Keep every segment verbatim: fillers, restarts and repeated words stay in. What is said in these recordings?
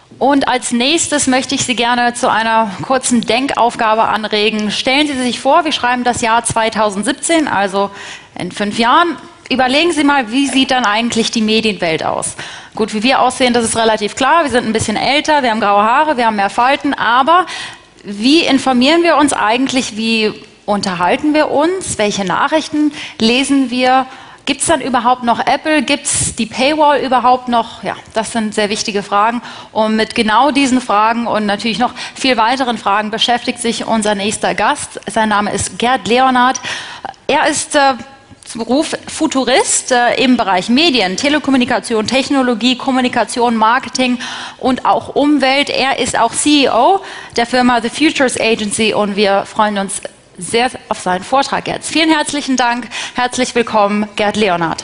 Und als nächstes möchte ich Sie gerne zu einer kurzen Denkaufgabe anregen. Stellen Sie sich vor, wir schreiben das Jahr zweitausendsiebzehn, also in fünf Jahren. Überlegen Sie mal, wie sieht dann eigentlich die Medienwelt aus? Gut, wie wir aussehen, das ist relativ klar. Wir sind ein bisschen älter, wir haben graue Haare, wir haben mehr Falten. Aber wie informieren wir uns eigentlich? Wie unterhalten wir uns? Welche Nachrichten lesen wir? Gibt es dann überhaupt noch Apple? Gibt es die Paywall überhaupt noch? Ja, das sind sehr wichtige Fragen. Und mit genau diesen Fragen und natürlich noch viel weiteren Fragen beschäftigt sich unser nächster Gast. Sein Name ist Gerd Leonhard. Er ist äh, zum Beruf Futurist äh, im Bereich Medien, Telekommunikation, Technologie, Kommunikation, Marketing und auch Umwelt. Er ist auch C E O der Firma The Futures Agency und wir freuen uns sehr auf seinen Vortrag jetzt. Vielen herzlichen Dank. Herzlich willkommen, Gerd Leonhard.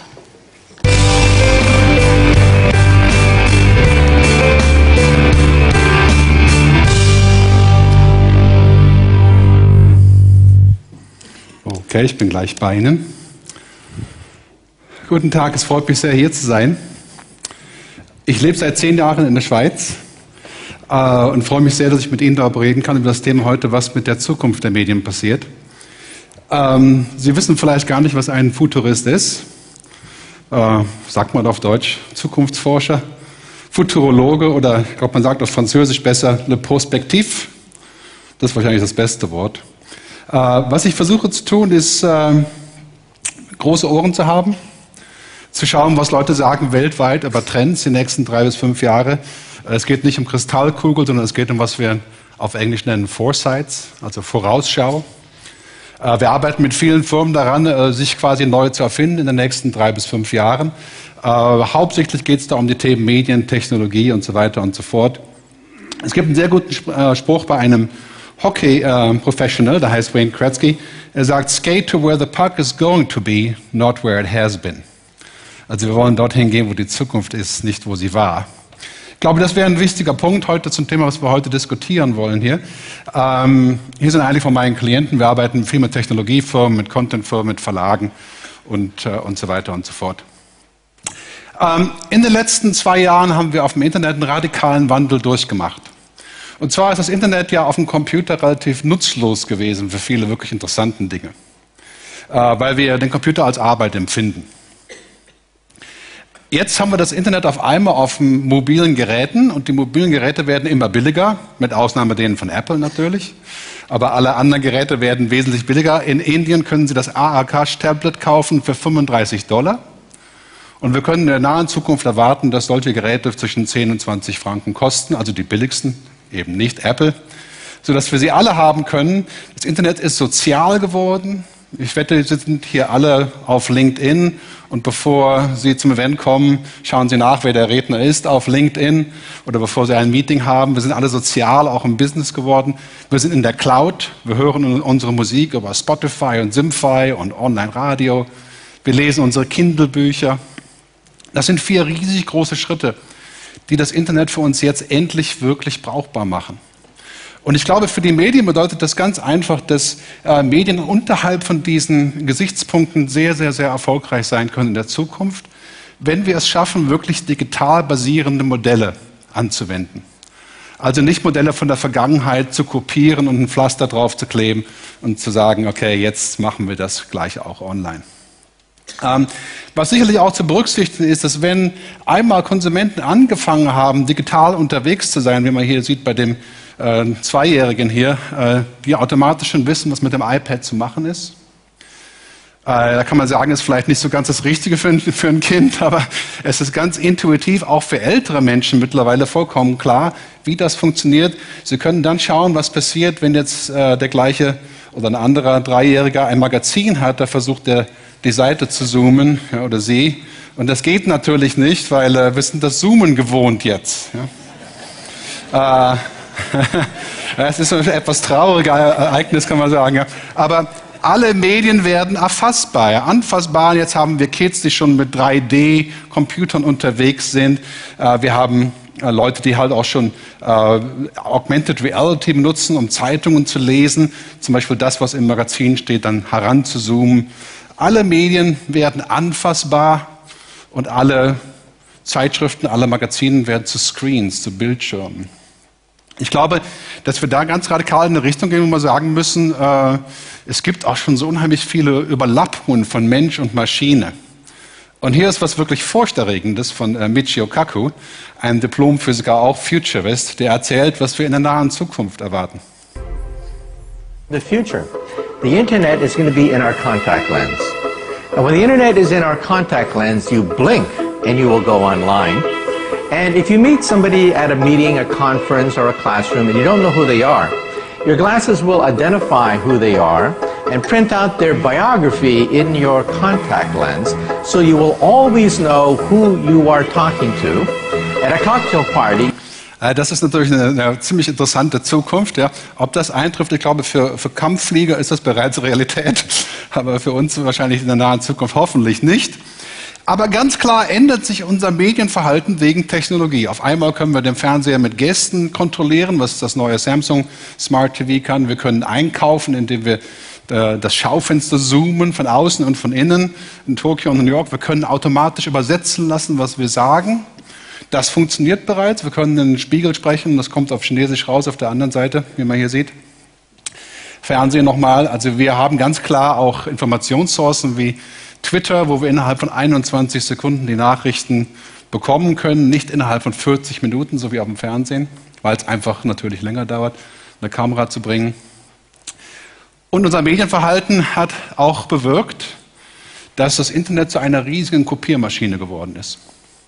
Okay, ich bin gleich bei Ihnen. Guten Tag, es freut mich sehr, hier zu sein. Ich lebe seit zehn Jahren in der Schweiz äh, und freue mich sehr, dass ich mit Ihnen darüber reden kann, über das Thema heute, was mit der Zukunft der Medien passiert. Ähm, Sie wissen vielleicht gar nicht, was ein Futurist ist. Äh, sagt man auf Deutsch, Zukunftsforscher, Futurologe oder ich glaube, man sagt auf Französisch besser, le prospectif. Das ist wahrscheinlich das beste Wort. Äh, was ich versuche zu tun, ist, äh, große Ohren zu haben, zu schauen, was Leute sagen weltweit über Trends die nächsten drei bis fünf Jahre. Es geht nicht um Kristallkugel, sondern es geht um, was wir auf Englisch nennen Foresights, also Vorausschau. Wir arbeiten mit vielen Firmen daran, sich quasi neu zu erfinden in den nächsten drei bis fünf Jahren. Hauptsächlich geht es da um die Themen Medien, Technologie und so weiter und so fort. Es gibt einen sehr guten Spruch bei einem Hockey-Professional, der heißt Wayne Gretzky. Er sagt, skate to where the puck is going to be, not where it has been. Also wir wollen dorthin gehen, wo die Zukunft ist, nicht wo sie war. Ich glaube, das wäre ein wichtiger Punkt heute zum Thema, was wir heute diskutieren wollen hier. Ähm, hier sind einige von meinen Klienten. Wir arbeiten viel mit Technologiefirmen, mit Contentfirmen, mit Verlagen und, äh, und so weiter und so fort. Ähm, in den letzten zwei Jahren haben wir auf dem Internet einen radikalen Wandel durchgemacht. Und zwar ist das Internet ja auf dem Computer relativ nutzlos gewesen für viele wirklich interessanten Dinge, äh, weil wir den Computer als Arbeit empfinden. Jetzt haben wir das Internet auf einmal auf mobilen Geräten und die mobilen Geräte werden immer billiger, mit Ausnahme denen von Apple natürlich. Aber alle anderen Geräte werden wesentlich billiger. In Indien können Sie das A A Kash-Tablet kaufen für fünfunddreißig Dollar. Und wir können in der nahen Zukunft erwarten, dass solche Geräte zwischen zehn und zwanzig Franken kosten, also die billigsten, eben nicht Apple, sodass wir sie alle haben können. Das Internet ist sozial geworden. Ich wette, Sie sind hier alle auf LinkedIn und bevor Sie zum Event kommen, schauen Sie nach, wer der Redner ist auf LinkedIn oder bevor Sie ein Meeting haben. Wir sind alle sozial, auch im Business geworden. Wir sind in der Cloud. Wir hören unsere Musik über Spotify und Simfy und Online-Radio. Wir lesen unsere Kindle-Bücher. Das sind vier riesig große Schritte, die das Internet für uns jetzt endlich wirklich brauchbar machen. Und ich glaube, für die Medien bedeutet das ganz einfach, dass äh, Medien unterhalb von diesen Gesichtspunkten sehr, sehr, sehr erfolgreich sein können in der Zukunft, wenn wir es schaffen, wirklich digital basierende Modelle anzuwenden. Also nicht Modelle von der Vergangenheit zu kopieren und ein Pflaster drauf zu kleben und zu sagen, okay, jetzt machen wir das gleich auch online. Ähm, was sicherlich auch zu berücksichtigen ist, dass wenn einmal Konsumenten angefangen haben, digital unterwegs zu sein, wie man hier sieht bei dem äh, Zweijährigen hier, äh, die automatisch schon wissen, was mit dem iPad zu machen ist. Äh, da kann man sagen, ist vielleicht nicht so ganz das Richtige für ein, für ein Kind, aber es ist ganz intuitiv auch für ältere Menschen mittlerweile vollkommen klar, wie das funktioniert. Sie können dann schauen, was passiert, wenn jetzt äh, der gleiche oder ein anderer Dreijähriger ein Magazin hat, da versucht er die Seite zu zoomen, ja, oder sie. Und das geht natürlich nicht, weil äh, wir sind das Zoomen gewohnt jetzt. Ja. äh, es ist ein etwas trauriges Ereignis, kann man sagen. Ja. Aber alle Medien werden erfassbar, anfassbar. Jetzt haben wir Kids, die schon mit drei D Computern unterwegs sind. Äh, wir haben äh, Leute, die halt auch schon äh, Augmented Reality benutzen, um Zeitungen zu lesen. Zum Beispiel das, was im Magazin steht, dann heranzuzoomen. Alle Medien werden anfassbar und alle Zeitschriften, alle Magazine werden zu Screens, zu Bildschirmen. Ich glaube, dass wir da ganz radikal in eine Richtung gehen, wo wir sagen müssen, äh, es gibt auch schon so unheimlich viele Überlappungen von Mensch und Maschine. Und hier ist was wirklich Furchterregendes von äh, Michio Kaku, ein Diplomphysiker, auch Futurist, der erzählt, was wir in der nahen Zukunft erwarten. The future. The internet is going to be in our contact lens. And when the internet is in our contact lens, you blink and you will go online. And if you meet somebody at a meeting, a conference, or a classroom, and you don't know who they are, your glasses will identify who they are and print out their biography in your contact lens, so you will always know who you are talking to at a cocktail party. Das ist natürlich eine, eine ziemlich interessante Zukunft. Ja. Ob das eintrifft, ich glaube, für, für Kampfflieger ist das bereits Realität, aber für uns wahrscheinlich in der nahen Zukunft hoffentlich nicht. Aber ganz klar ändert sich unser Medienverhalten wegen Technologie. Auf einmal können wir den Fernseher mit Gesten kontrollieren, was das neue Samsung Smart T V kann. Wir können einkaufen, indem wir äh, das Schaufenster zoomen von außen und von innen in Tokio und New York. Wir können automatisch übersetzen lassen, was wir sagen. Das funktioniert bereits. Wir können in den Spiegel sprechen. Das kommt auf Chinesisch raus auf der anderen Seite, wie man hier sieht. Fernsehen nochmal. Also wir haben ganz klar auch Informationssourcen wie Twitter, wo wir innerhalb von einundzwanzig Sekunden die Nachrichten bekommen können, nicht innerhalb von vierzig Minuten, so wie auf dem Fernsehen, weil es einfach natürlich länger dauert, eine Kamera zu bringen. Und unser Medienverhalten hat auch bewirkt, dass das Internet zu einer riesigen Kopiermaschine geworden ist.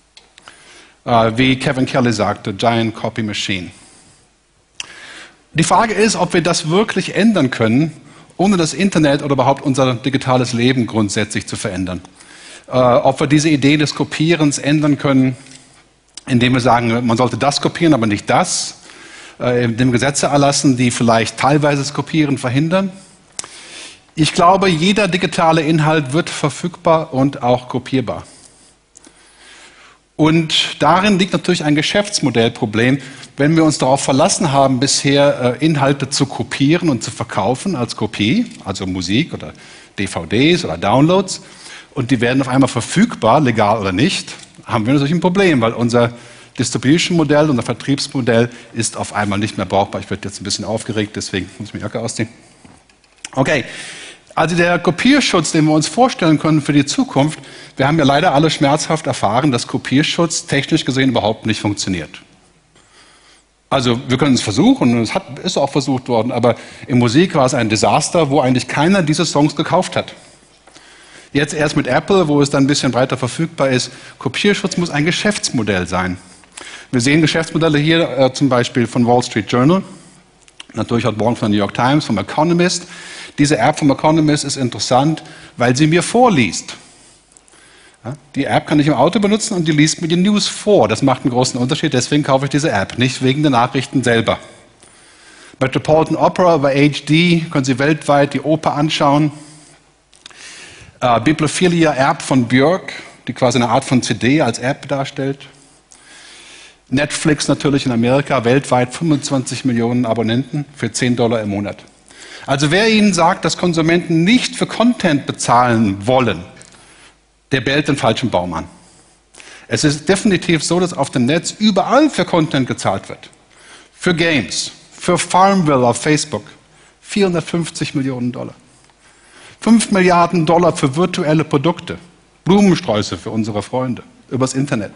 Äh, wie Kevin Kelly sagte, Giant Copy Machine. Die Frage ist, ob wir das wirklich ändern können, ohne das Internet oder überhaupt unser digitales Leben grundsätzlich zu verändern. Äh, ob wir diese Idee des Kopierens ändern können, indem wir sagen, man sollte das kopieren, aber nicht das, äh, indem Gesetze erlassen, die vielleicht teilweise das Kopieren verhindern. Ich glaube, jeder digitale Inhalt wird verfügbar und auch kopierbar. Und darin liegt natürlich ein Geschäftsmodellproblem. Wenn wir uns darauf verlassen haben, bisher äh, Inhalte zu kopieren und zu verkaufen als Kopie, also Musik oder D V Ds oder Downloads, und die werden auf einmal verfügbar, legal oder nicht, haben wir natürlich ein Problem, weil unser Distribution-Modell, unser Vertriebsmodell ist auf einmal nicht mehr brauchbar. Ich werde jetzt ein bisschen aufgeregt, deswegen muss ich mir die Jacke ausziehen. Okay. Also der Kopierschutz, den wir uns vorstellen können für die Zukunft, wir haben ja leider alle schmerzhaft erfahren, dass Kopierschutz technisch gesehen überhaupt nicht funktioniert. Also wir können es versuchen, und es hat, ist auch versucht worden, aber in Musik war es ein Desaster, wo eigentlich keiner diese Songs gekauft hat. Jetzt erst mit Apple, wo es dann ein bisschen breiter verfügbar ist, Kopierschutz muss ein Geschäftsmodell sein. Wir sehen Geschäftsmodelle hier äh, zum Beispiel von Wall Street Journal, natürlich heute Morgen von der New York Times, vom Economist. Diese App vom Economist ist interessant, weil sie mir vorliest. Ja, die App kann ich im Auto benutzen und die liest mir die News vor. Das macht einen großen Unterschied, deswegen kaufe ich diese App, nicht wegen der Nachrichten selber. Metropolitan Opera über H D können Sie weltweit die Oper anschauen. Äh, Bibliophilia App von Björk, die quasi eine Art von C D als App darstellt. Netflix natürlich in Amerika, weltweit fünfundzwanzig Millionen Abonnenten für zehn Dollar im Monat. Also wer Ihnen sagt, dass Konsumenten nicht für Content bezahlen wollen, der bellt den falschen Baum an. Es ist definitiv so, dass auf dem Netz überall für Content gezahlt wird. Für Games, für Farmville auf Facebook, vierhundertfünfzig Millionen Dollar. fünf Milliarden Dollar für virtuelle Produkte, Blumensträuße für unsere Freunde, übers Internet.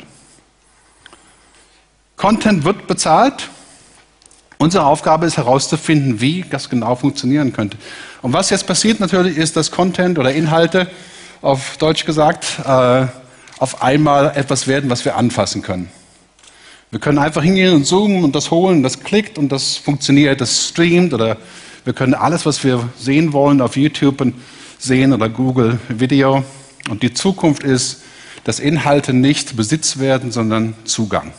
Content wird bezahlt. Unsere Aufgabe ist herauszufinden, wie das genau funktionieren könnte. Und was jetzt passiert natürlich ist, dass Content oder Inhalte, auf Deutsch gesagt, äh, auf einmal etwas werden, was wir anfassen können. Wir können einfach hingehen und zoomen und das holen, das klickt und das funktioniert, das streamt, oder wir können alles, was wir sehen wollen, auf YouTube sehen oder Google Video. Und die Zukunft ist, dass Inhalte nicht Besitz werden, sondern Zugang.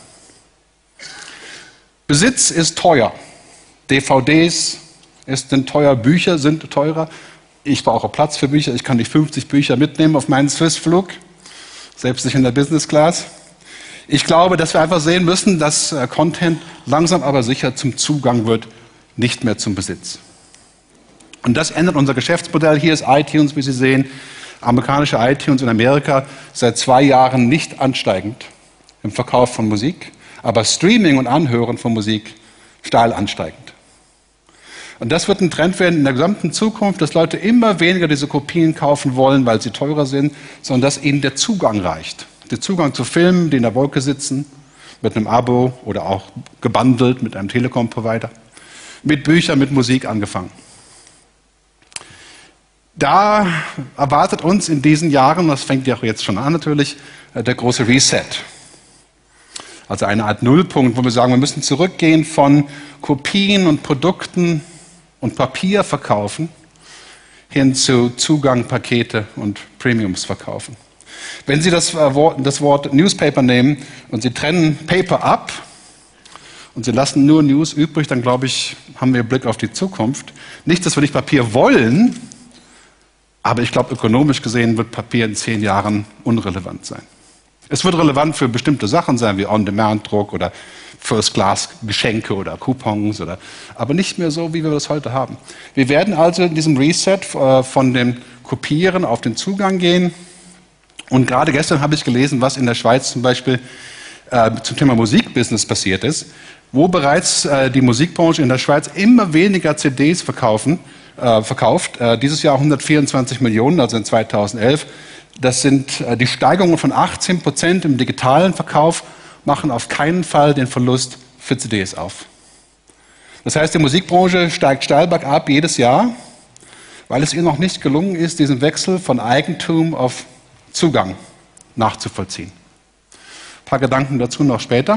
Besitz ist teuer. D V Ds sind teuer, Bücher sind teurer. Ich brauche Platz für Bücher. Ich kann nicht fünfzig Bücher mitnehmen auf meinen Swiss-Flug, selbst nicht in der Business Class. Ich glaube, dass wir einfach sehen müssen, dass Content langsam aber sicher zum Zugang wird, nicht mehr zum Besitz. Und das ändert unser Geschäftsmodell. Hier ist iTunes, wie Sie sehen, amerikanische iTunes in Amerika seit zwei Jahren nicht ansteigend. im Verkauf von Musik, aber Streaming und Anhören von Musik steil ansteigend. Und das wird ein Trend werden in der gesamten Zukunft, dass Leute immer weniger diese Kopien kaufen wollen, weil sie teurer sind, sondern dass ihnen der Zugang reicht. Der Zugang zu Filmen, die in der Wolke sitzen, mit einem Abo oder auch gebundelt mit einem Telekom-Provider, mit Büchern, mit Musik angefangen. Da erwartet uns in diesen Jahren, das fängt ja auch jetzt schon an natürlich, der große Reset. Also eine Art Nullpunkt, wo wir sagen, wir müssen zurückgehen von Kopien und Produkten und Papier verkaufen hin zu Zugang, Pakete und Premiums verkaufen. Wenn Sie das Wort, das Wort Newspaper nehmen und Sie trennen Paper ab und Sie lassen nur News übrig, dann glaube ich, haben wir einen Blick auf die Zukunft. Nicht, dass wir nicht Papier wollen, aber ich glaube, ökonomisch gesehen wird Papier in zehn Jahren unrelevant sein. Es wird relevant für bestimmte Sachen sein, wie On-Demand-Druck oder First-Class-Geschenke oder Coupons, oder, aber nicht mehr so, wie wir das heute haben. Wir werden also in diesem Reset äh, von dem Kopieren auf den Zugang gehen. Und gerade gestern habe ich gelesen, was in der Schweiz zum Beispiel äh, zum Thema Musikbusiness passiert ist, wo bereits äh, die Musikbranche in der Schweiz immer weniger C Ds verkaufen, äh, verkauft. Äh, dieses Jahr hundertvierundzwanzig Millionen, also in zweitausendelf. Das sind äh, die Steigerungen von achtzehn Prozent im digitalen Verkauf, machen auf keinen Fall den Verlust für C Ds auf. Das heißt, die Musikbranche steigt steil bergab jedes Jahr, weil es ihr noch nicht gelungen ist, diesen Wechsel von Eigentum auf Zugang nachzuvollziehen. Ein paar Gedanken dazu noch später.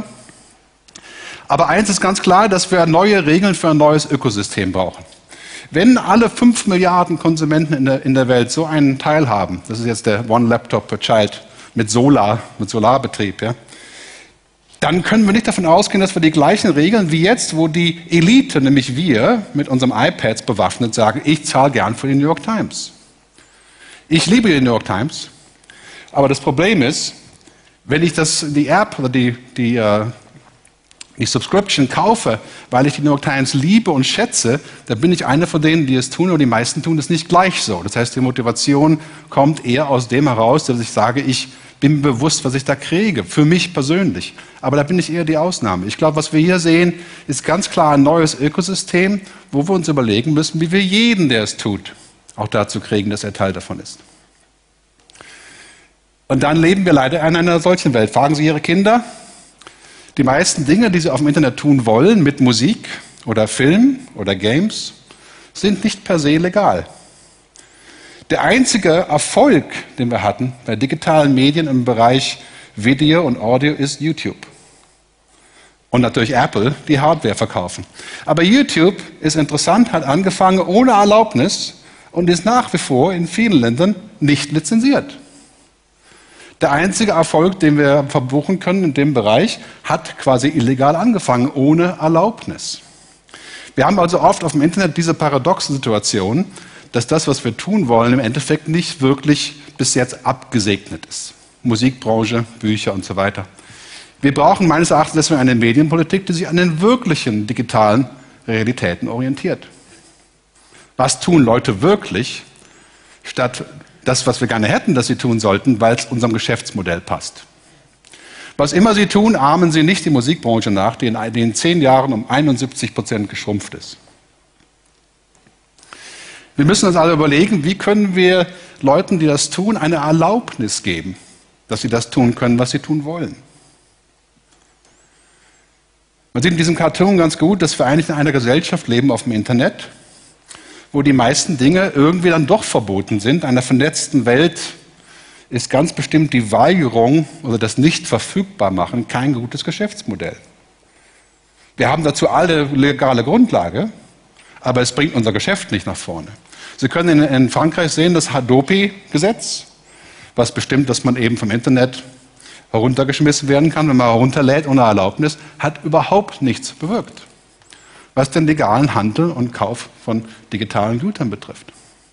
Aber eins ist ganz klar, dass wir neue Regeln für ein neues Ökosystem brauchen. Wenn alle fünf Milliarden Konsumenten in der, in der Welt so einen Teil haben, das ist jetzt der One Laptop per Child mit Solar, mit Solarbetrieb, ja, dann können wir nicht davon ausgehen, dass wir die gleichen Regeln wie jetzt, wo die Elite, nämlich wir, mit unserem iPads bewaffnet sagen, ich zahle gern für die New York Times. Ich liebe die New York Times. Aber das Problem ist, wenn ich das, die App oder die, die, uh, die Subscription kaufe, weil ich die New York Times liebe und schätze, dann bin ich einer von denen, die es tun, aber die meisten tun es nicht gleich so. Das heißt, die Motivation kommt eher aus dem heraus, dass ich sage, ich bin mir bewusst, was ich da kriege, für mich persönlich. Aber da bin ich eher die Ausnahme. Ich glaube, was wir hier sehen, ist ganz klar ein neues Ökosystem, wo wir uns überlegen müssen, wie wir jeden, der es tut, auch dazu kriegen, dass er Teil davon ist. Und dann leben wir leider in einer solchen Welt. Fragen Sie Ihre Kinder. Die meisten Dinge, die sie auf dem Internet tun wollen, mit Musik oder Film oder Games, sind nicht per se legal. Der einzige Erfolg, den wir hatten bei digitalen Medien im Bereich Video und Audio, ist YouTube. Und natürlich Apple, die Hardware verkaufen. Aber YouTube ist interessant, hat angefangen ohne Erlaubnis und ist nach wie vor in vielen Ländern nicht lizenziert. Der einzige Erfolg, den wir verbuchen können in dem Bereich, hat quasi illegal angefangen, ohne Erlaubnis. Wir haben also oft auf dem Internet diese paradoxe Situation, dass das, was wir tun wollen, im Endeffekt nicht wirklich bis jetzt abgesegnet ist. Musikbranche, Bücher und so weiter. Wir brauchen meines Erachtens deswegen eine Medienpolitik, die sich an den wirklichen digitalen Realitäten orientiert. Was tun Leute wirklich, statt das, was wir gerne hätten, dass sie tun sollten, weil es unserem Geschäftsmodell passt. Was immer sie tun, ahmen sie nicht die Musikbranche nach, die in den zehn Jahren um einundsiebzig Prozent geschrumpft ist. Wir müssen uns also überlegen, wie können wir Leuten, die das tun, eine Erlaubnis geben, dass sie das tun können, was sie tun wollen. Man sieht in diesem Cartoon ganz gut, dass wir eigentlich in einer Gesellschaft leben auf dem Internet, wo die meisten Dinge irgendwie dann doch verboten sind. In einer vernetzten Welt ist ganz bestimmt die Weigerung oder das Nicht-Verfügbar-Machen kein gutes Geschäftsmodell. Wir haben dazu alle legale Grundlage, aber es bringt unser Geschäft nicht nach vorne. Sie können in, in Frankreich sehen, das Hadopi-Gesetz, was bestimmt, dass man eben vom Internet heruntergeschmissen werden kann, wenn man herunterlädt ohne Erlaubnis, hat überhaupt nichts bewirkt, was den legalen Handel und Kauf von digitalen Gütern betrifft.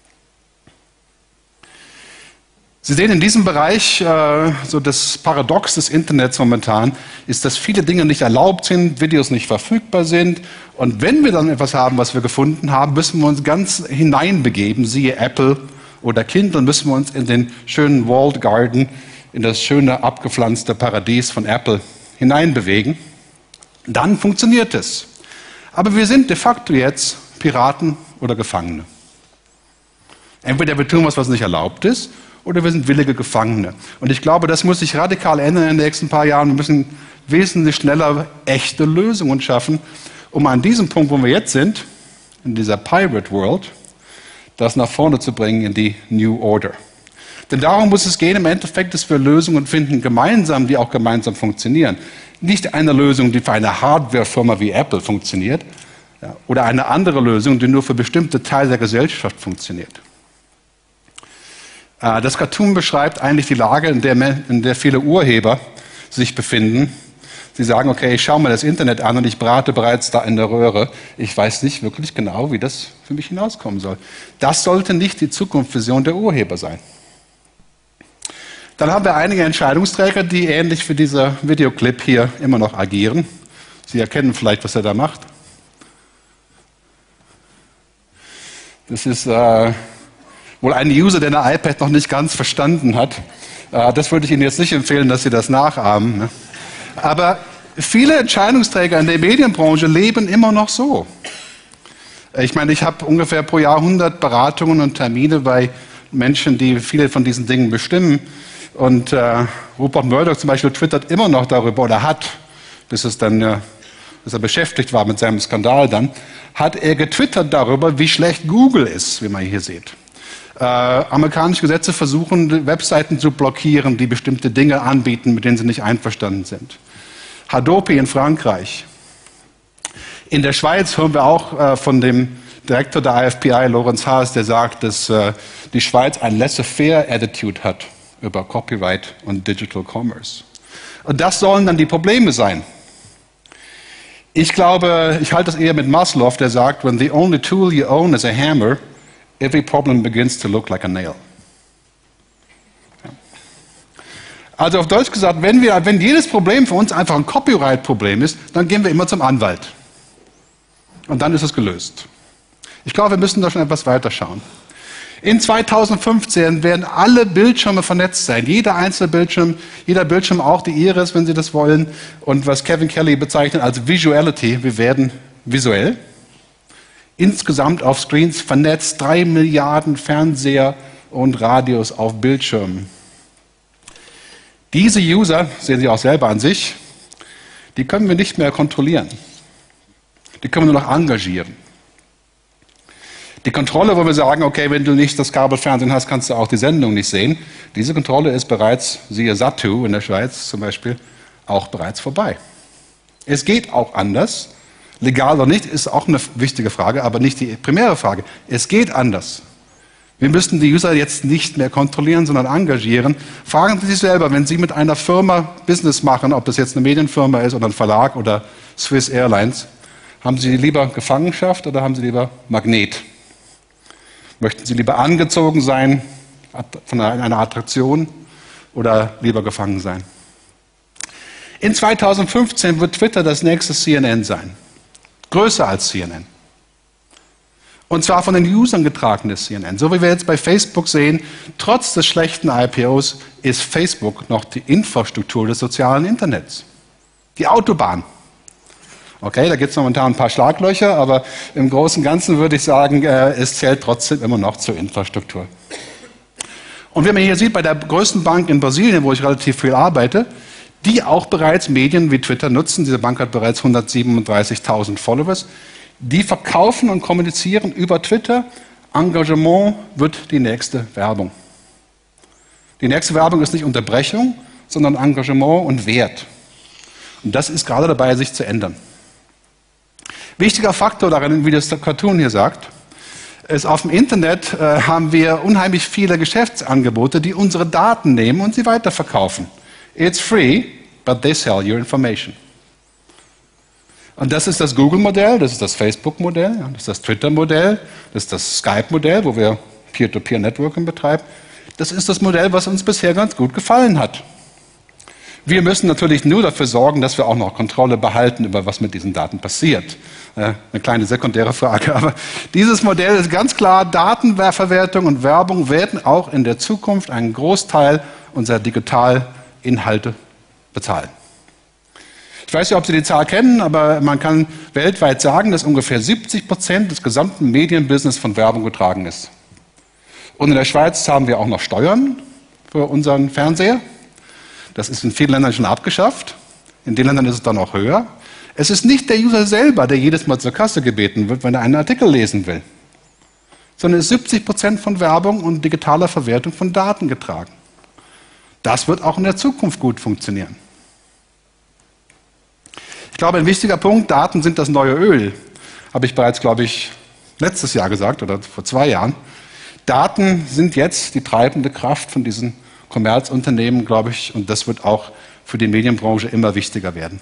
Sie sehen in diesem Bereich, äh, so das Paradox des Internets momentan, ist, dass viele Dinge nicht erlaubt sind, Videos nicht verfügbar sind. Und wenn wir dann etwas haben, was wir gefunden haben, müssen wir uns ganz hineinbegeben, siehe Apple oder Kindle, müssen wir uns in den schönen Walled Garden in das schöne, abgepflanzte Paradies von Apple hineinbewegen, dann funktioniert es. Aber wir sind de facto jetzt Piraten oder Gefangene. Entweder wir tun was, was nicht erlaubt ist, oder wir sind willige Gefangene. Und ich glaube, das muss sich radikal ändern in den nächsten paar Jahren. Wir müssen wesentlich schneller echte Lösungen schaffen, um an diesem Punkt, wo wir jetzt sind, in dieser Pirate World, das nach vorne zu bringen in die New Order. Denn darum muss es gehen, im Endeffekt, dass wir Lösungen finden, gemeinsam, die auch gemeinsam funktionieren. Nicht eine Lösung, die für eine Hardwarefirma wie Apple funktioniert, ja, oder eine andere Lösung, die nur für bestimmte Teile der Gesellschaft funktioniert. Äh, das Cartoon beschreibt eigentlich die Lage, in der, in der viele Urheber sich befinden. Sie sagen, okay, ich schaue mir das Internet an und ich brate bereits da in der Röhre. Ich weiß nicht wirklich genau, wie das für mich hinauskommen soll. Das sollte nicht die Zukunftsvision der Urheber sein. Dann haben wir einige Entscheidungsträger, die ähnlich wie dieser Videoclip hier immer noch agieren. Sie erkennen vielleicht, was er da macht. Das ist äh, wohl ein User, der ein iPad noch nicht ganz verstanden hat. Äh, das würde ich Ihnen jetzt nicht empfehlen, dass Sie das nachahmen. Ne? Aber viele Entscheidungsträger in der Medienbranche leben immer noch so. Ich meine, ich habe ungefähr pro Jahr hundert Beratungen und Termine bei Menschen, die viele von diesen Dingen bestimmen. Und äh, Rupert Murdoch zum Beispiel twittert immer noch darüber, oder hat, bis, es dann, äh, bis er beschäftigt war mit seinem Skandal dann, hat er getwittert darüber, wie schlecht Google ist, wie man hier sieht. Äh, amerikanische Gesetze versuchen, Webseiten zu blockieren, die bestimmte Dinge anbieten, mit denen sie nicht einverstanden sind. Hadopi in Frankreich. In der Schweiz hören wir auch äh, von dem Direktor der I F P I, Lorenz Haas, der sagt, dass äh, die Schweiz ein laissez-faire-Attitude hat über Copyright und Digital Commerce. Und das sollen dann die Probleme sein. Ich glaube, ich halte es eher mit Maslow, der sagt, when the only tool you own is a hammer, every problem begins to look like a nail. Also auf Deutsch gesagt, wenn, wir, wenn jedes Problem für uns einfach ein Copyright-Problem ist, dann gehen wir immer zum Anwalt. Und dann ist es gelöst. Ich glaube, wir müssen da schon etwas weiter schauen. In zweitausendfünfzehn werden alle Bildschirme vernetzt sein. Jeder einzelne Bildschirm, jeder Bildschirm, auch die Iris, wenn Sie das wollen. Und was Kevin Kelly bezeichnet als Visuality, wir werden visuell. Insgesamt auf Screens vernetzt, drei Milliarden Fernseher und Radios auf Bildschirmen. Diese User, sehen Sie auch selber an sich, die können wir nicht mehr kontrollieren. Die können wir nur noch engagieren. Die Kontrolle, wo wir sagen, okay, wenn du nicht das Kabelfernsehen hast, kannst du auch die Sendung nicht sehen. Diese Kontrolle ist bereits, siehe Satu in der Schweiz zum Beispiel, auch bereits vorbei. Es geht auch anders. Legal oder nicht, ist auch eine wichtige Frage, aber nicht die primäre Frage. Es geht anders. Wir müssen die User jetzt nicht mehr kontrollieren, sondern engagieren. Fragen Sie sich selber, wenn Sie mit einer Firma Business machen, ob das jetzt eine Medienfirma ist oder ein Verlag oder Swiss Airlines, haben Sie lieber Gefangenschaft oder haben Sie lieber Magnet? Möchten Sie lieber angezogen sein von einer Attraktion oder lieber gefangen sein? In zweitausendfünfzehn wird Twitter das nächste C N N sein. Größer als C N N. Und zwar von den Usern getragenes C N N. So wie wir jetzt bei Facebook sehen, trotz des schlechten I P Os ist Facebook noch die Infrastruktur des sozialen Internets. Die Autobahn. Okay, da gibt es momentan ein paar Schlaglöcher, aber im Großen und Ganzen würde ich sagen, äh, es zählt trotzdem immer noch zur Infrastruktur. Und wie man hier sieht, bei der größten Bank in Brasilien, wo ich relativ viel arbeite, die auch bereits Medien wie Twitter nutzen, diese Bank hat bereits hundertsiebenunddreißigtausend Followers, die verkaufen und kommunizieren über Twitter. Engagement wird die nächste Werbung. Die nächste Werbung ist nicht Unterbrechung, sondern Engagement und Wert. Und das ist gerade dabei, sich zu ändern. Wichtiger Faktor darin, wie das der Cartoon hier sagt, ist, auf dem Internet äh, haben wir unheimlich viele Geschäftsangebote, die unsere Daten nehmen und sie weiterverkaufen. It's free, but they sell your information. Und das ist das Google-Modell, das ist das Facebook-Modell, das ist das Twitter-Modell, das ist das Skype-Modell, wo wir Peer-to-Peer-Networking betreiben. Das ist das Modell, was uns bisher ganz gut gefallen hat. Wir müssen natürlich nur dafür sorgen, dass wir auch noch Kontrolle behalten über was mit diesen Daten passiert. Äh, eine kleine sekundäre Frage, aber dieses Modell ist ganz klar, Datenverwertung und Werbung werden auch in der Zukunft einen Großteil unsere Digitalinhalte bezahlen. Ich weiß nicht, ob Sie die Zahl kennen, aber man kann weltweit sagen, dass ungefähr siebzig Prozent des gesamten Medienbusiness von Werbung getragen ist. Und in der Schweiz zahlen wir auch noch Steuern für unseren Fernseher. Das ist in vielen Ländern schon abgeschafft. In den Ländern ist es dann auch höher. Es ist nicht der User selber, der jedes Mal zur Kasse gebeten wird, wenn er einen Artikel lesen will, sondern es ist siebzig Prozent von Werbung und digitaler Verwertung von Daten getragen. Das wird auch in der Zukunft gut funktionieren. Ich glaube, ein wichtiger Punkt, Daten sind das neue Öl, habe ich bereits, glaube ich, letztes Jahr gesagt oder vor zwei Jahren. Daten sind jetzt die treibende Kraft von diesen Kommerzunternehmen, glaube ich, und das wird auch für die Medienbranche immer wichtiger werden.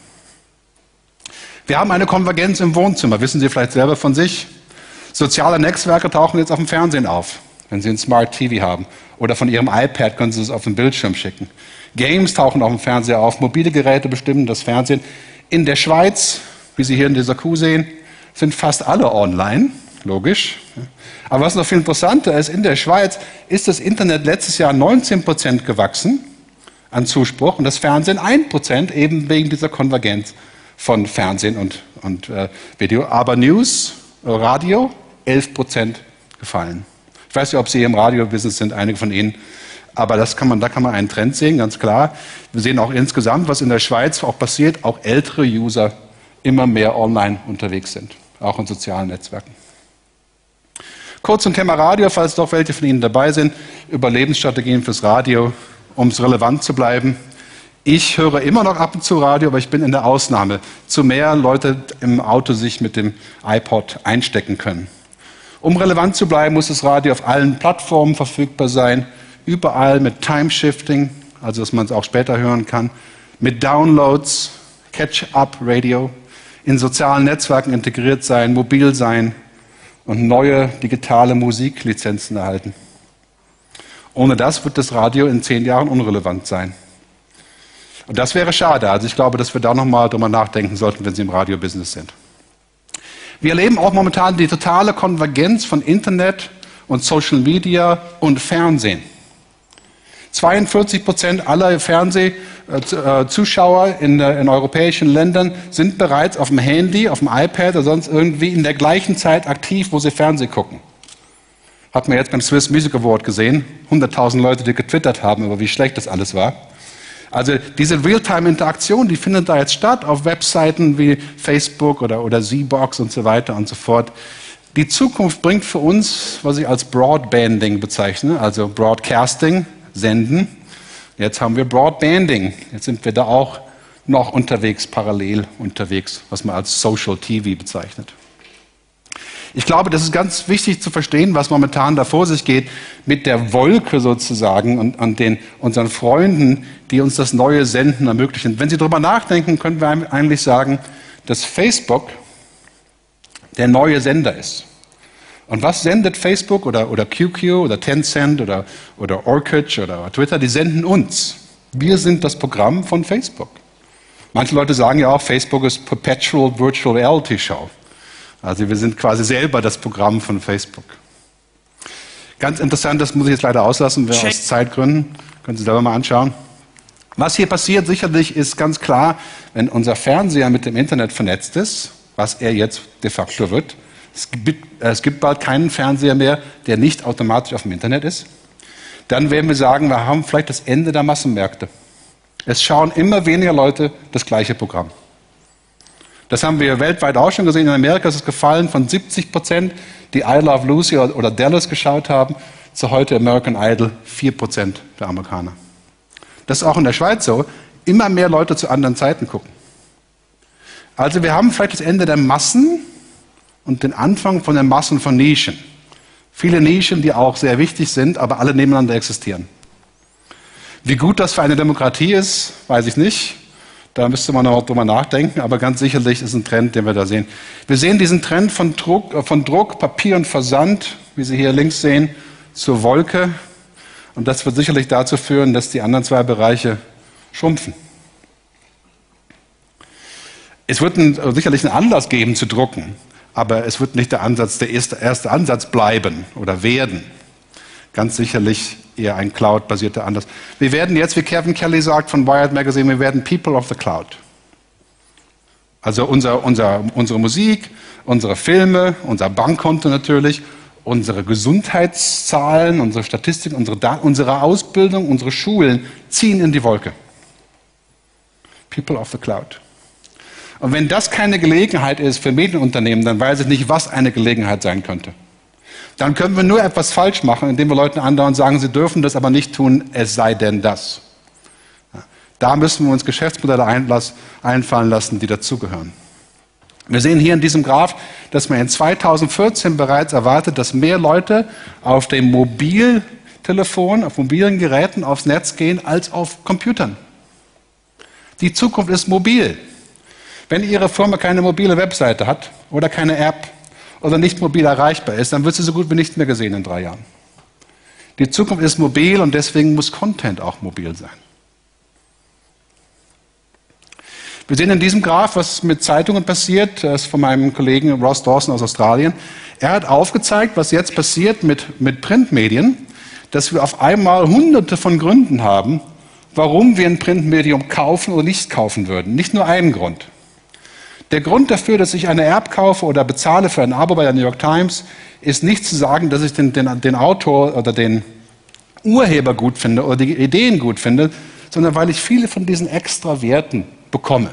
Wir haben eine Konvergenz im Wohnzimmer, wissen Sie vielleicht selber von sich. Soziale Netzwerke tauchen jetzt auf dem Fernsehen auf, wenn Sie ein Smart T V haben. Oder von Ihrem iPad können Sie es auf den Bildschirm schicken. Games tauchen auf dem Fernseher auf, mobile Geräte bestimmen das Fernsehen. In der Schweiz, wie Sie hier in dieser Kuh sehen, sind fast alle online, logisch. Aber was noch viel interessanter ist, in der Schweiz ist das Internet letztes Jahr neunzehn Prozent gewachsen an Zuspruch und das Fernsehen ein Prozent, eben wegen dieser Konvergenz von Fernsehen und, und äh, Video. Aber News, Radio, elf Prozent gefallen. Ich weiß nicht, ob Sie im Radio-Business sind, einige von Ihnen. Aber das kann man, da kann man einen Trend sehen, ganz klar. Wir sehen auch insgesamt, was in der Schweiz auch passiert, auch ältere User immer mehr online unterwegs sind, auch in sozialen Netzwerken. Kurz zum Thema Radio, falls doch welche von Ihnen dabei sind, Überlebensstrategien fürs Radio, um es relevant zu bleiben. Ich höre immer noch ab und zu Radio, aber ich bin in der Ausnahme. Zu mehr Leute im Auto sich mit dem iPod einstecken können. Um relevant zu bleiben, muss das Radio auf allen Plattformen verfügbar sein, überall mit Time-Shifting, also dass man es auch später hören kann, mit Downloads, Catch-up-Radio, in sozialen Netzwerken integriert sein, mobil sein und neue digitale Musiklizenzen erhalten. Ohne das wird das Radio in zehn Jahren unrelevant sein. Und das wäre schade. Also ich glaube, dass wir da nochmal drüber nachdenken sollten, wenn Sie im Radio-Business sind. Wir erleben auch momentan die totale Konvergenz von Internet und Social Media und Fernsehen. zweiundvierzig Prozent aller Fernsehzuschauer in, in europäischen Ländern sind bereits auf dem Handy, auf dem iPad oder sonst irgendwie in der gleichen Zeit aktiv, wo sie Fernsehen gucken. Hat man jetzt beim Swiss Music Award gesehen, hunderttausend Leute, die getwittert haben, über wie schlecht das alles war. Also diese Realtime-Interaktion, die findet da jetzt statt auf Webseiten wie Facebook oder, oder Z-Box und so weiter und so fort. Die Zukunft bringt für uns, was ich als Broadbanding bezeichne, also Broadcasting, Senden. Jetzt haben wir Broadbanding. Jetzt sind wir da auch noch unterwegs, parallel unterwegs, was man als Social T V bezeichnet. Ich glaube, das ist ganz wichtig zu verstehen, was momentan da vor sich geht mit der Wolke sozusagen und an den unseren Freunden, die uns das neue Senden ermöglichen. Wenn Sie darüber nachdenken, können wir eigentlich sagen, dass Facebook der neue Sender ist. Und was sendet Facebook oder, oder Q Q oder Tencent oder, oder Orkut oder Twitter? Die senden uns. Wir sind das Programm von Facebook. Manche Leute sagen ja auch, Facebook ist Perpetual Virtual Reality Show. Also wir sind quasi selber das Programm von Facebook. Ganz interessant, das muss ich jetzt leider auslassen, wir aus Zeitgründen. Können Sie selber mal anschauen. Was hier passiert, sicherlich ist ganz klar, wenn unser Fernseher mit dem Internet vernetzt ist, was er jetzt de facto wird. Es gibt, es gibt bald keinen Fernseher mehr, der nicht automatisch auf dem Internet ist. Dann werden wir sagen, wir haben vielleicht das Ende der Massenmärkte. Es schauen immer weniger Leute das gleiche Programm. Das haben wir weltweit auch schon gesehen. In Amerika ist es gefallen von siebzig Prozent, die I Love Lucy oder Dallas geschaut haben, zu heute American Idol vier Prozent der Amerikaner. Das ist auch in der Schweiz so. Immer mehr Leute zu anderen Zeiten gucken. Also wir haben vielleicht das Ende der Massen und den Anfang von den Massen von Nischen. Viele Nischen, die auch sehr wichtig sind, aber alle nebeneinander existieren. Wie gut das für eine Demokratie ist, weiß ich nicht. Da müsste man noch drüber nachdenken, aber ganz sicherlich ist ein Trend, den wir da sehen. Wir sehen diesen Trend von Druck, von Druck, Papier und Versand, wie Sie hier links sehen, zur Wolke. Und das wird sicherlich dazu führen, dass die anderen zwei Bereiche schrumpfen. Es wird ein, sicherlich einen Anlass geben zu drucken, aber es wird nicht der Ansatz, der erste, erste Ansatz bleiben oder werden. Ganz sicherlich eher ein Cloud-basierter Ansatz. Wir werden jetzt, wie Kevin Kelly sagt von Wired Magazine, wir werden People of the Cloud. Also unser, unser, unsere Musik, unsere Filme, unser Bankkonto natürlich, unsere Gesundheitszahlen, unsere Statistiken, unsere, Daten, unsere Ausbildung, unsere Schulen ziehen in die Wolke. People of the Cloud. Und wenn das keine Gelegenheit ist für Medienunternehmen, dann weiß ich nicht, was eine Gelegenheit sein könnte. Dann können wir nur etwas falsch machen, indem wir Leuten andauernd sagen, sie dürfen das aber nicht tun, es sei denn das. Da müssen wir uns Geschäftsmodelle einlass, einfallen lassen, die dazugehören. Wir sehen hier in diesem Graph, dass man in zweitausendvierzehn bereits erwartet, dass mehr Leute auf dem Mobiltelefon, auf mobilen Geräten aufs Netz gehen, als auf Computern. Die Zukunft ist mobil. Wenn Ihre Firma keine mobile Webseite hat oder keine App oder nicht mobil erreichbar ist, dann wird sie so gut wie nicht mehr gesehen in drei Jahren. Die Zukunft ist mobil und deswegen muss Content auch mobil sein. Wir sehen in diesem Graph, was mit Zeitungen passiert. Das ist von meinem Kollegen Ross Dawson aus Australien. Er hat aufgezeigt, was jetzt passiert mit, mit Printmedien, dass wir auf einmal hunderte von Gründen haben, warum wir ein Printmedium kaufen oder nicht kaufen würden. Nicht nur einen Grund. Der Grund dafür, dass ich eine App kaufe oder bezahle für ein Abo bei der New York Times, ist nicht zu sagen, dass ich den, den, den Autor oder den Urheber gut finde oder die Ideen gut finde, sondern weil ich viele von diesen extra Werten bekomme.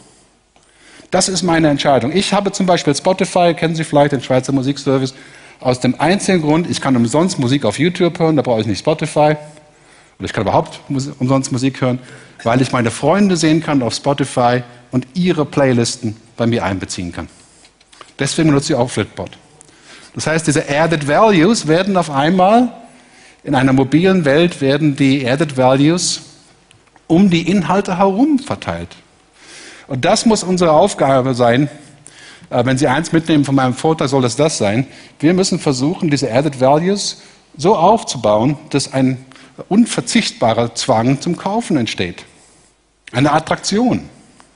Das ist meine Entscheidung. Ich habe zum Beispiel Spotify, kennen Sie vielleicht, den Schweizer Musikservice, aus dem einzigen Grund, ich kann umsonst Musik auf YouTube hören, da brauche ich nicht Spotify. Oder ich kann überhaupt umsonst Musik hören, weil ich meine Freunde sehen kann auf Spotify und ihre Playlisten bei mir einbeziehen kann. Deswegen nutze ich auch Flipboard. Das heißt, diese Added Values werden auf einmal, in einer mobilen Welt werden die Added Values um die Inhalte herum verteilt. Und das muss unsere Aufgabe sein. Wenn Sie eins mitnehmen von meinem Vortrag, soll es das sein. Wir müssen versuchen, diese Added Values so aufzubauen, dass ein unverzichtbarer Zwang zum Kaufen entsteht. Eine Attraktion.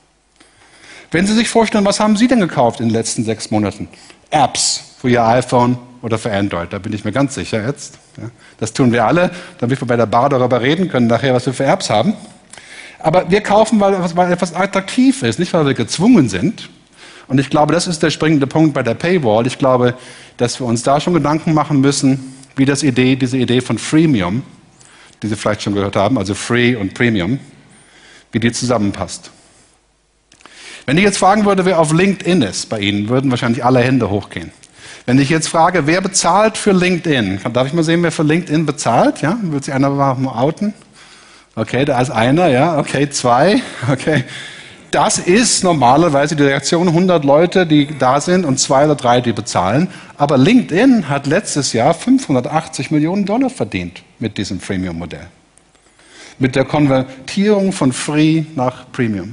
Wenn Sie sich vorstellen, was haben Sie denn gekauft in den letzten sechs Monaten? Apps für Ihr iPhone oder für Android, da bin ich mir ganz sicher jetzt. Das tun wir alle, damit wir bei der Bar darüber reden können, nachher, was wir für Apps haben. Aber wir kaufen, weil, weil etwas attraktiv ist, nicht weil wir gezwungen sind. Und ich glaube, das ist der springende Punkt bei der Paywall. Ich glaube, dass wir uns da schon Gedanken machen müssen, wie das Idee, diese Idee von Freemium, die Sie vielleicht schon gehört haben, also Free und Premium, wie die zusammenpasst. Wenn ich jetzt fragen würde, wer auf LinkedIn ist bei Ihnen, würden wahrscheinlich alle Hände hochgehen. Wenn ich jetzt frage, wer bezahlt für LinkedIn? Darf ich mal sehen, wer für LinkedIn bezahlt? Ja? Wird sich einer mal outen? Okay, da ist einer, ja, okay, zwei, okay. Das ist normalerweise die Reaktion, hundert Leute, die da sind und zwei oder drei, die bezahlen. Aber LinkedIn hat letztes Jahr fünfhundertachtzig Millionen Dollar verdient mit diesem Freemium-Modell. Mit der Konvertierung von Free nach Premium.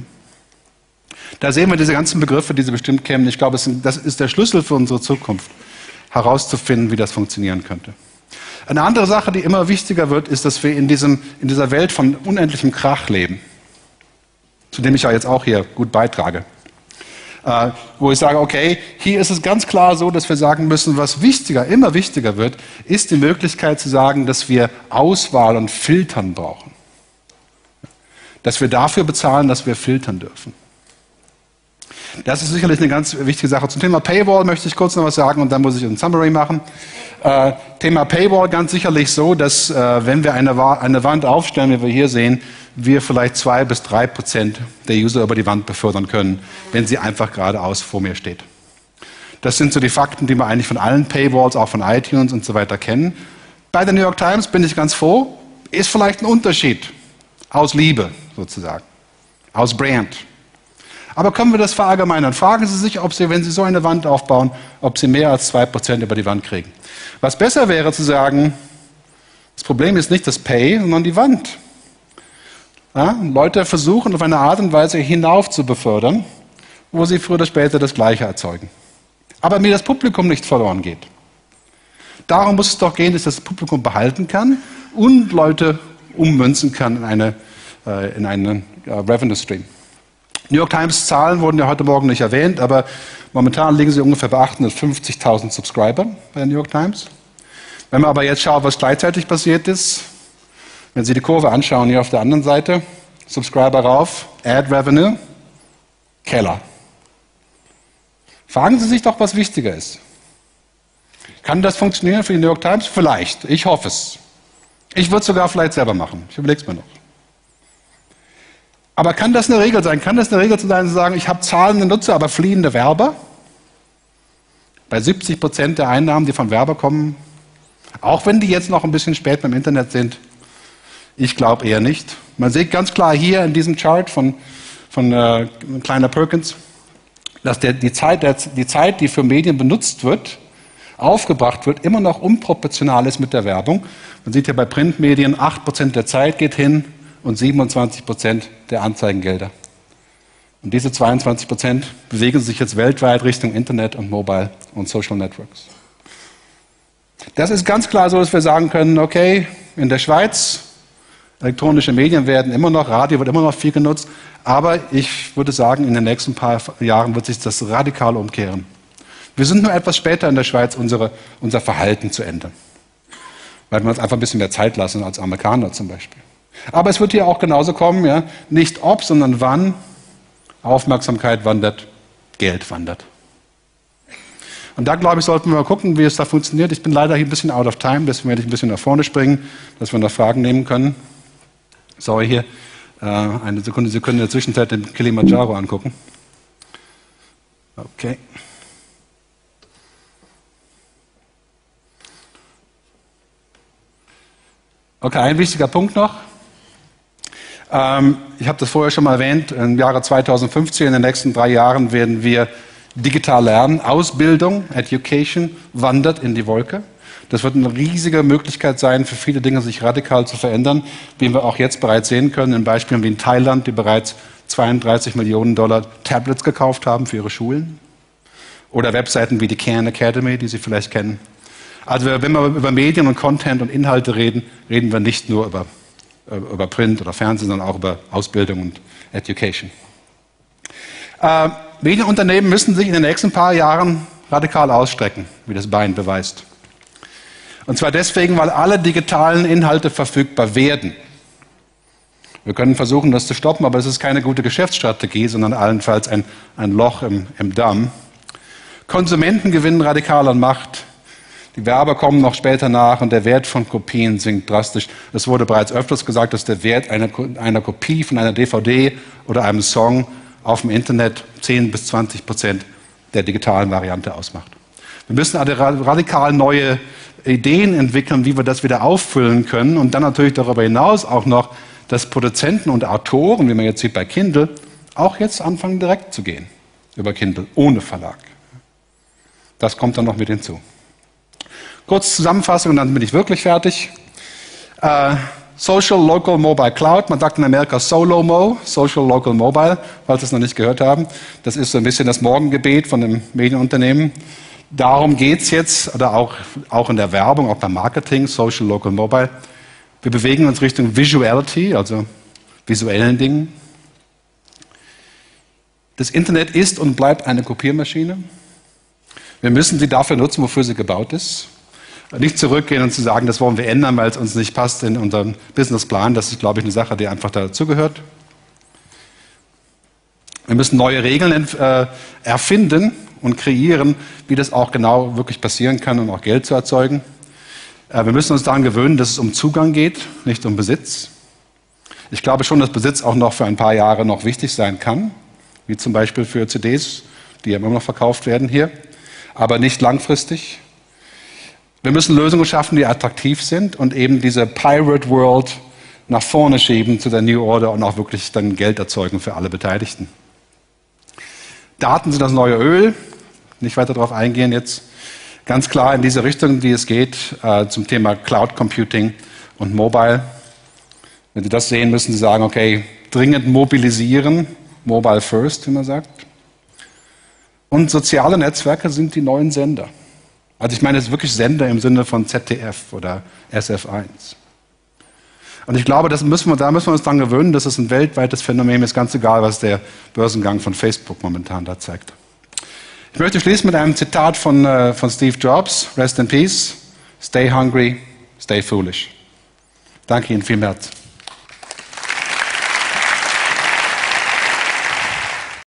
Da sehen wir diese ganzen Begriffe, die Sie bestimmt kennen. Ich glaube, das ist der Schlüssel für unsere Zukunft, herauszufinden, wie das funktionieren könnte. Eine andere Sache, die immer wichtiger wird, ist, dass wir in, diesem, in dieser Welt von unendlichem Krach leben, zu dem ich ja jetzt auch hier gut beitrage. Äh, wo ich sage, okay, hier ist es ganz klar so, dass wir sagen müssen, was wichtiger, immer wichtiger wird, ist die Möglichkeit zu sagen, dass wir Auswahl und Filtern brauchen. Dass wir dafür bezahlen, dass wir filtern dürfen. Das ist sicherlich eine ganz wichtige Sache. Zum Thema Paywall möchte ich kurz noch was sagen und dann muss ich ein Summary machen. Äh, Thema Paywall ganz sicherlich so, dass äh, wenn wir eine, eine Wand aufstellen, wie wir hier sehen, wir vielleicht zwei bis drei Prozent der User über die Wand befördern können, wenn sie einfach geradeaus vor mir steht. Das sind so die Fakten, die wir eigentlich von allen Paywalls, auch von iTunes und so weiter kennen. Bei der New York Times bin ich ganz froh, ist vielleicht ein Unterschied aus Liebe sozusagen, aus Brand. Aber können wir das verallgemeinern? Fragen Sie sich, ob Sie, wenn Sie so eine Wand aufbauen, ob Sie mehr als zwei Prozent über die Wand kriegen. Was besser wäre zu sagen, das Problem ist nicht das Pay, sondern die Wand. Ja, Leute versuchen auf eine Art und Weise hinauf zu befördern, wo sie früher oder später das Gleiche erzeugen. Aber mir das Publikum nicht verloren geht. Darum muss es doch gehen, dass das Publikum behalten kann und Leute ummünzen kann in, eine, äh, in einen äh, Revenue Stream. New York Times Zahlen wurden ja heute Morgen nicht erwähnt, aber momentan liegen sie ungefähr bei achthundertfünfzigtausend Subscribern bei der New York Times. Wenn man aber jetzt schaut, was gleichzeitig passiert ist, Wenn Sie die Kurve anschauen, hier auf der anderen Seite, Subscriber rauf, Ad Revenue, Keller. Fragen Sie sich doch, was wichtiger ist. Kann das funktionieren für die New York Times? Vielleicht. Ich hoffe es. Ich würde es sogar vielleicht selber machen. Ich überlege es mir noch. Aber kann das eine Regel sein? Kann das eine Regel sein, zu sagen, ich habe zahlende Nutzer, aber fliehende Werber? Bei siebzig Prozent der Einnahmen, die von Werber kommen, auch wenn die jetzt noch ein bisschen spät beim Internet sind, ich glaube eher nicht. Man sieht ganz klar hier in diesem Chart von, von äh, Kleiner Perkins, dass der, die, Zeit, der, die Zeit, die für Medien benutzt wird, aufgebracht wird, immer noch unproportional ist mit der Werbung. Man sieht hier bei Printmedien, acht Prozent der Zeit geht hin und siebenundzwanzig Prozent der Anzeigengelder. Und diese zweiundzwanzig Prozent bewegen sich jetzt weltweit Richtung Internet und Mobile und Social Networks. Das ist ganz klar so, dass wir sagen können, okay, in der Schweiz, elektronische Medien werden immer noch, Radio wird immer noch viel genutzt, aber ich würde sagen, in den nächsten paar Jahren wird sich das radikal umkehren. Wir sind nur etwas später in der Schweiz, unsere, unser Verhalten zu ändern. Weil wir uns einfach ein bisschen mehr Zeit lassen als Amerikaner zum Beispiel. Aber es wird hier auch genauso kommen, ja? Nicht ob, sondern wann Aufmerksamkeit wandert, Geld wandert. Und da, glaube ich, sollten wir mal gucken, wie es da funktioniert. Ich bin leider hier ein bisschen out of time, deswegen werde ich ein bisschen nach vorne springen, dass wir noch Fragen nehmen können. Sorry, hier äh, eine Sekunde, Sie können in der Zwischenzeit den Kilimanjaro angucken. Okay. Okay, ein wichtiger Punkt noch. Ähm, ich habe das vorher schon mal erwähnt, im Jahre zweitausendfünfzehn, in den nächsten drei Jahren werden wir digital lernen. Ausbildung, Education, wandert in die Wolke. Das wird eine riesige Möglichkeit sein, für viele Dinge sich radikal zu verändern, wie wir auch jetzt bereits sehen können, in Beispielen wie in Thailand, die bereits zweiunddreißig Millionen Dollar Tablets gekauft haben für ihre Schulen. Oder Webseiten wie die Khan Academy, die Sie vielleicht kennen. Also wenn wir über Medien und Content und Inhalte reden, reden wir nicht nur über, über Print oder Fernsehen, sondern auch über Ausbildung und Education. Äh, Medienunternehmen müssen sich in den nächsten paar Jahren radikal ausstrecken, wie das Bein beweist. Und zwar deswegen, weil alle digitalen Inhalte verfügbar werden. Wir können versuchen, das zu stoppen, aber es ist keine gute Geschäftsstrategie, sondern allenfalls ein, ein Loch im, im Damm. Konsumenten gewinnen radikal an Macht. Die Werber kommen noch später nach und der Wert von Kopien sinkt drastisch. Es wurde bereits öfters gesagt, dass der Wert einer, einer Kopie von einer D V D oder einem Song auf dem Internet zehn bis zwanzig Prozent der digitalen Variante ausmacht. Wir müssen also radikal neue Ideen entwickeln, wie wir das wieder auffüllen können und dann natürlich darüber hinaus auch noch, dass Produzenten und Autoren, wie man jetzt sieht bei Kindle, auch jetzt anfangen direkt zu gehen über Kindle, ohne Verlag. Das kommt dann noch mit hinzu. Kurz Zusammenfassung und dann bin ich wirklich fertig. Uh, Social, Local, Mobile, Cloud. Man sagt in Amerika Solo-Mo, Social, Local, Mobile, falls Sie es noch nicht gehört haben. Das ist so ein bisschen das Morgengebet von dem Medienunternehmen. Darum geht es jetzt, oder auch, auch in der Werbung, auch beim Marketing, Social, Local, Mobile. Wir bewegen uns Richtung Visuality, also visuellen Dingen. Das Internet ist und bleibt eine Kopiermaschine. Wir müssen sie dafür nutzen, wofür sie gebaut ist. Nicht zurückgehen und zu sagen, das wollen wir ändern, weil es uns nicht passt in unseren Businessplan. Das ist, glaube ich, eine Sache, die einfach dazugehört. Wir müssen neue Regeln äh, erfinden und kreieren, wie das auch genau wirklich passieren kann, um auch Geld zu erzeugen. Äh, wir müssen uns daran gewöhnen, dass es um Zugang geht, nicht um Besitz. Ich glaube schon, dass Besitz auch noch für ein paar Jahre noch wichtig sein kann, wie zum Beispiel für C Ds, die ja immer noch verkauft werden hier, aber nicht langfristig. Wir müssen Lösungen schaffen, die attraktiv sind und eben diese Pirate World nach vorne schieben zu der New Order und auch wirklich dann Geld erzeugen für alle Beteiligten. Daten sind das neue Öl. Nicht weiter darauf eingehen jetzt. Ganz klar in diese Richtung, wie es geht, äh, zum Thema Cloud Computing und Mobile. Wenn Sie das sehen, müssen Sie sagen, okay, dringend mobilisieren, Mobile First, wie man sagt. Und soziale Netzwerke sind die neuen Sender. Also ich meine jetzt wirklich Sender im Sinne von Z D F oder S F eins. Und ich glaube, das müssen wir, da müssen wir uns daran gewöhnen, dass es ein weltweites Phänomen ist, ganz egal, was der Börsengang von Facebook momentan da zeigt. Ich möchte schließen mit einem Zitat von, äh, von Steve Jobs, Rest in Peace, Stay hungry, stay foolish. Danke Ihnen vielmals.